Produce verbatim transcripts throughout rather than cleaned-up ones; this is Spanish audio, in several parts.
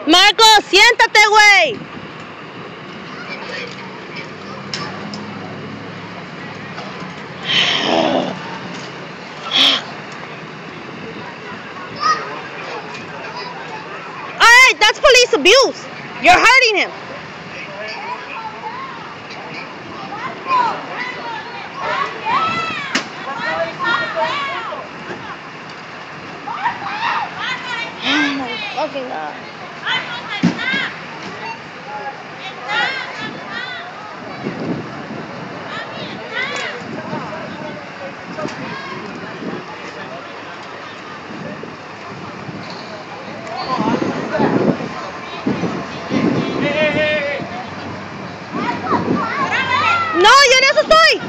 Marcos, siéntate, güey. Alright, that's police abuse. You're hurting him. Oh my fucking God. No, yo en eso estoy.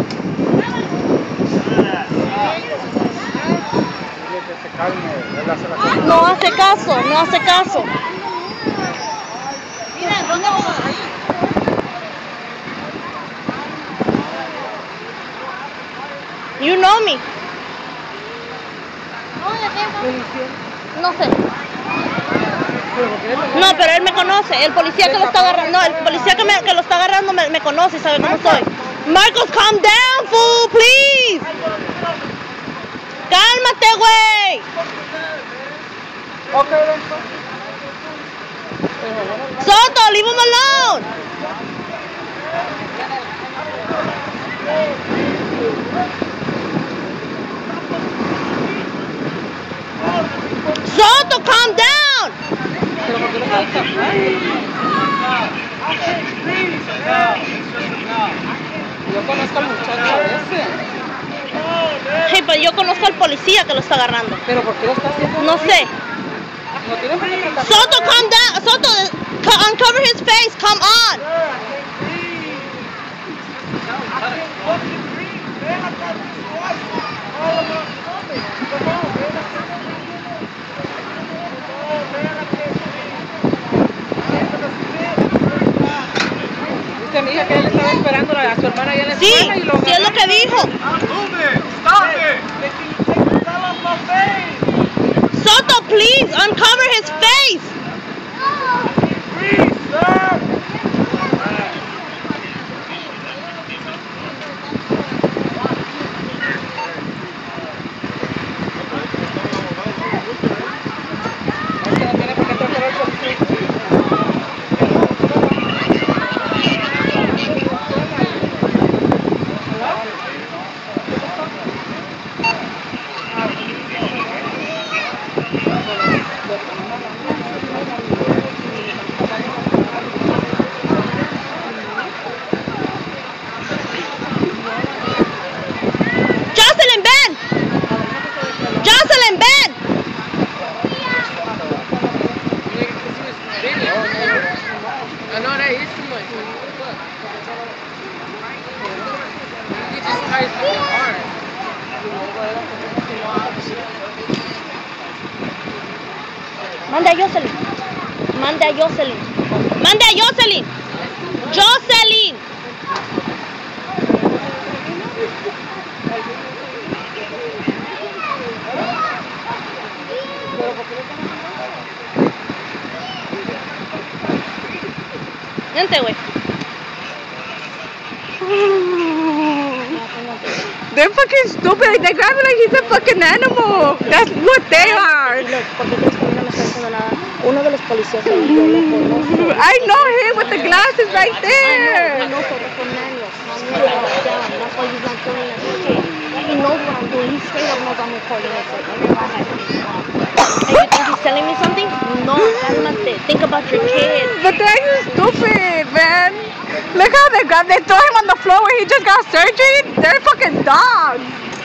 No hace caso, no hace caso. You know me. No sé. No, pero él me conoce. El policía que lo está agarrando, no, el policía que, me, que lo está agarrando me, me conoce y sabe cómo soy. Marcos, calm down, fool, please. Cálmate, güey. Soto, leave him alone. Soto, calm down. Yo conozco al muchacho ese. Sí, pero yo conozco al policía que lo está agarrando. ¿Pero por qué lo está haciendo? No sé. No tiene por qué tratar. Soto, calm down. Soto, uncover his face. Come on. Dice mi hija que él estaba esperando a su hermana allá en la Sí, escuela y lo sí es lo que dijo. Soto, please, uncover his face. Please, sir. Jocelyn, ven. Jocelyn, ven. I know that is too much. He just tries to be hard. Mande a Jocelyn. Mande a Jocelyn. Mande a Jocelyn. Jocelyn. Vente, güey. They're fucking stupid. They grab him like he's a fucking animal. That's what they are. ¿Por qué crees que no me está diciendo nada? Uno de los policías ahí, yo lo conozco. I know him with the glasses right there. I know, but for manual. That's why he's not doing it. He knows what I'm doing. He straight up knows I'm recording it. And you think he's telling me something? No, cálmate. Think about your kids. But they're stupid, man. Look how they grab, they throw him on the floor where he just got surgery. They're fucking dogs.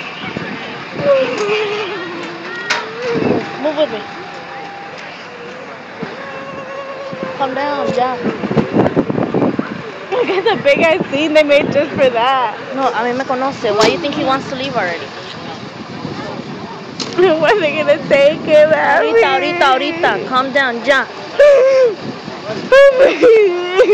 Move with me. Calm down, ya. Look at the big ass scene they made just for that. No, a mí me conoce. Why do you think he wants to leave already? When are they gonna take him out? Ahorita, ahorita, ahorita. Calm down, ya.